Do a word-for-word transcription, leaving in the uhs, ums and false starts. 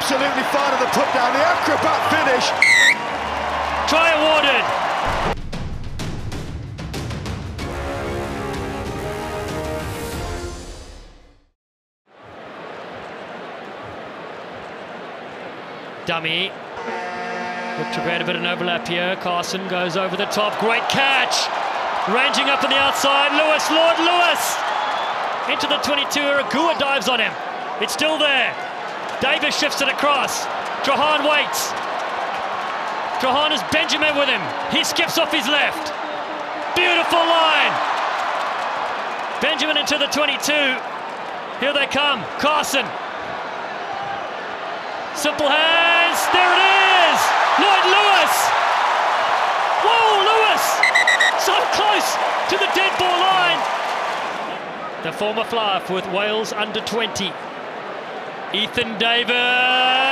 absolutely fine on the put down, the acrobat finish. Try awarded. Dummy. Look to create a bit of an overlap here. Carson goes over the top. Great catch. Ranging up on the outside. Lewis, Lord Lewis. Into the twenty-two. Iragua dives on him. It's still there. Davis shifts it across. Trahan waits. Trahan has Benjamin with him. He skips off his left. Beautiful line. Benjamin into the twenty-two. Here they come. Carson. Simple hands. There it is. Lloyd Lewis. Whoa, Lewis. So close to the dead ball line. The former flyer with Wales under twenty. Ethan Davis.